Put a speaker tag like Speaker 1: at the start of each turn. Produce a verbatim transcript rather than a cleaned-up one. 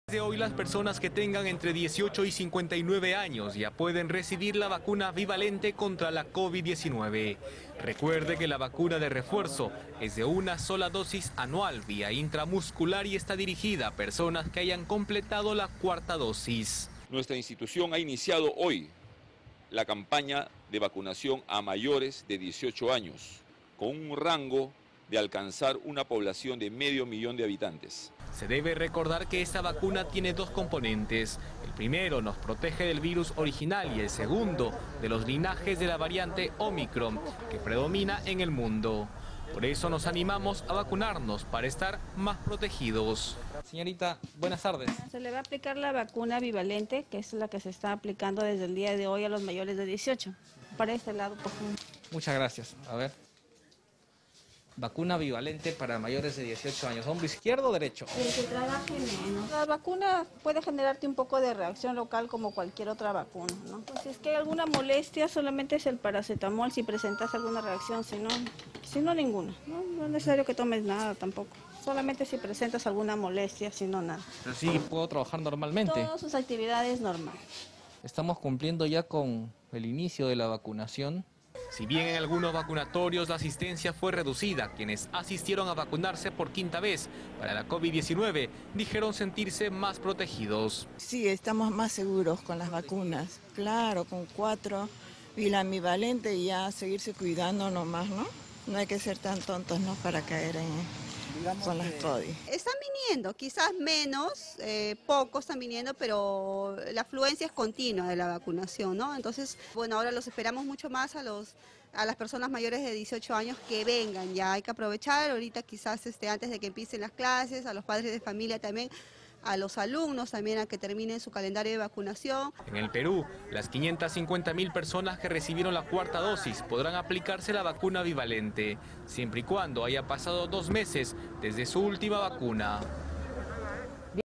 Speaker 1: De hoy las personas que tengan entre dieciocho y cincuenta y nueve años ya pueden recibir la vacuna bivalente contra la COVID diecinueve. Recuerde que la vacuna de refuerzo es de una sola dosis anual vía intramuscular y está dirigida a personas que hayan completado la cuarta dosis.
Speaker 2: Nuestra institución ha iniciado hoy la campaña de vacunación a mayores de dieciocho años, con un rango de alcanzar una población de medio millón de habitantes.
Speaker 1: Se debe recordar que esta vacuna tiene dos componentes. El primero nos protege del virus original y el segundo de los linajes de la variante Omicron, que predomina en el mundo. Por eso nos animamos a vacunarnos para estar más protegidos.
Speaker 3: Señorita, buenas tardes.
Speaker 4: Se le va a aplicar la vacuna bivalente, que es la que se está aplicando desde el día de hoy a los mayores de dieciocho. Para este lado, por favor.
Speaker 3: Muchas gracias. A ver. Vacuna bivalente para mayores de dieciocho años. ¿Hombro izquierdo o derecho?
Speaker 4: El que trabaje menos. La vacuna puede generarte un poco de reacción local como cualquier otra vacuna, ¿no? Pues si es que hay alguna molestia, solamente es el paracetamol si presentas alguna reacción, si no, si no ninguna. No, no es necesario que tomes nada tampoco. Solamente si presentas alguna molestia, si no nada.
Speaker 3: Pero sí puedo trabajar normalmente.
Speaker 4: Todas sus actividades normales.
Speaker 3: Estamos cumpliendo ya con el inicio de la vacunación.
Speaker 1: Si bien en algunos vacunatorios la asistencia fue reducida, quienes asistieron a vacunarse por quinta vez para la COVID diecinueve dijeron sentirse más protegidos.
Speaker 5: Sí, estamos más seguros con las vacunas. Claro, con cuatro y la bivalente y ya seguirse cuidando nomás, ¿no? No hay que ser tan tontos, ¿no? Para caer en, con las COVID.
Speaker 6: Están viniendo, quizás menos, eh, pocos están viniendo, pero la afluencia es continua de la vacunación, ¿no? Entonces, bueno, ahora los esperamos mucho más a los a las personas mayores de dieciocho años que vengan, ya hay que aprovechar ahorita quizás este, antes de que empiecen las clases, a los padres de familia también, a los alumnos también a que terminen su calendario de vacunación.
Speaker 1: En el Perú, las quinientas cincuenta mil personas que recibieron la cuarta dosis podrán aplicarse la vacuna bivalente, siempre y cuando haya pasado dos meses desde su última vacuna.